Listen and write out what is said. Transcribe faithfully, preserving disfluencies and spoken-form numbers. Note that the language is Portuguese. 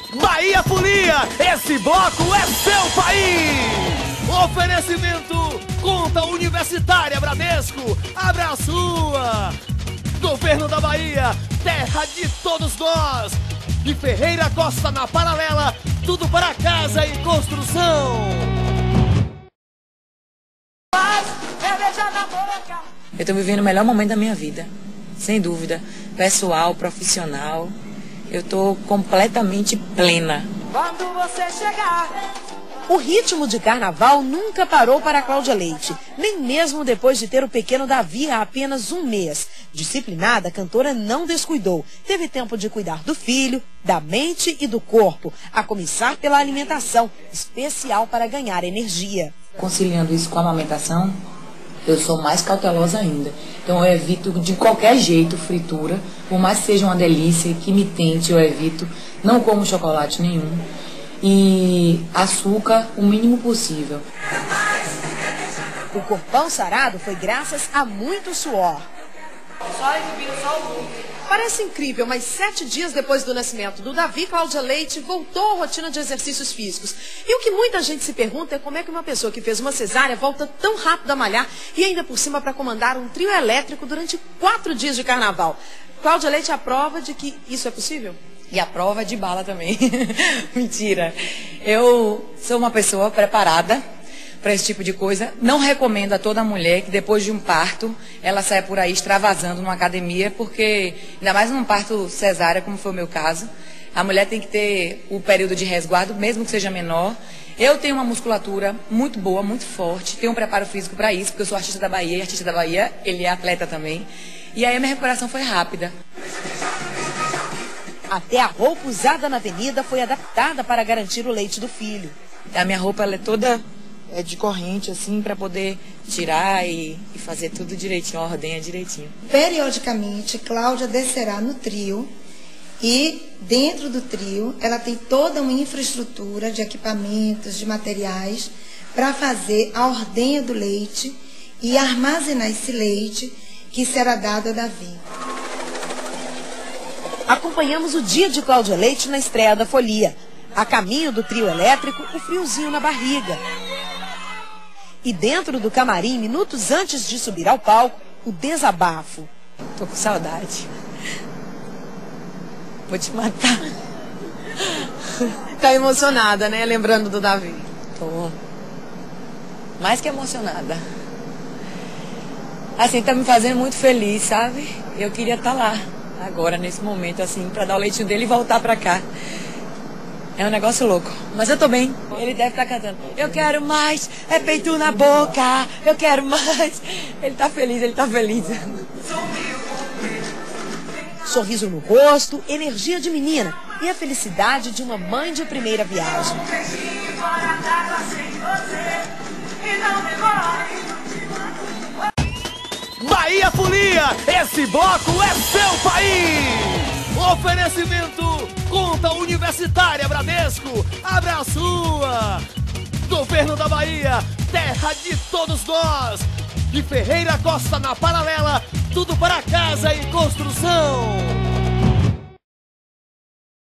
Bahia Folia, esse bloco é seu país! Oferecimento Conta Universitária Bradesco, abra a sua! Governo da Bahia, terra de todos nós! E Ferreira Costa na Paralela, tudo para casa e construção! Eu tô vivendo o melhor momento da minha vida, sem dúvida. Pessoal, profissional, eu tô completamente plena. Quando você chegar. O ritmo de carnaval nunca parou para Cláudia Leite, nem mesmo depois de ter o pequeno Davi há apenas um mês. Disciplinada, a cantora não descuidou. Teve tempo de cuidar do filho, da mente e do corpo, a começar pela alimentação, especial para ganhar energia. Conciliando isso com a amamentação, eu sou mais cautelosa ainda. Então eu evito de qualquer jeito fritura, por mais que seja uma delícia e que me tente, eu evito. Não como chocolate nenhum. E açúcar o mínimo possível. O corpão sarado foi graças a muito suor. Só exibindo só o look. Parece incrível, mas sete dias depois do nascimento do Davi, Cláudia Leite voltou à rotina de exercícios físicos. E o que muita gente se pergunta é como é que uma pessoa que fez uma cesárea volta tão rápido a malhar e ainda por cima para comandar um trio elétrico durante quatro dias de carnaval. Cláudia Leite é a prova de que isso é possível? E a prova de bala também. Mentira. Eu sou uma pessoa preparada para esse tipo de coisa. Não recomendo a toda mulher que depois de um parto ela saia por aí extravasando numa academia, porque ainda mais num parto cesárea, como foi o meu caso, a mulher tem que ter o período de resguardo, mesmo que seja menor. Eu tenho uma musculatura muito boa, muito forte, tenho um preparo físico para isso, porque eu sou artista da Bahia, e artista da Bahia, ele é atleta também. E aí a minha recuperação foi rápida. Até a roupa usada na avenida foi adaptada para garantir o leite do filho. A minha roupa ela é toda é de corrente, assim, para poder tirar e, e fazer tudo direitinho, ordenha direitinho. Periodicamente, Cláudia descerá no trio e dentro do trio ela tem toda uma infraestrutura de equipamentos, de materiais para fazer a ordenha do leite e armazenar esse leite que será dado a Davi. Acompanhamos o dia de Cláudia Leite na estreia da Folia. A caminho do trio elétrico, o friozinho na barriga. E dentro do camarim, minutos antes de subir ao palco, o desabafo. Tô com saudade. Vou te matar. Tá emocionada, né? Lembrando do Davi. Tô. Mais que emocionada. Assim, tá me fazendo muito feliz, sabe? Eu queria estar lá. Agora, nesse momento, assim, pra dar o leitinho dele e voltar pra cá. É um negócio louco. Mas eu tô bem. Ele deve estar cantando. Eu quero mais, é peito na boca. Eu quero mais. Ele tá feliz, ele tá feliz. Sorriso no rosto, energia de menina e a felicidade de uma mãe de primeira viagem. Bahia Folia, esse bloco é seu país! Oferecimento Conta Universitária Bradesco, abra a sua! Governo da Bahia, terra de todos nós! E Ferreira Costa na Paralela, tudo para casa e construção!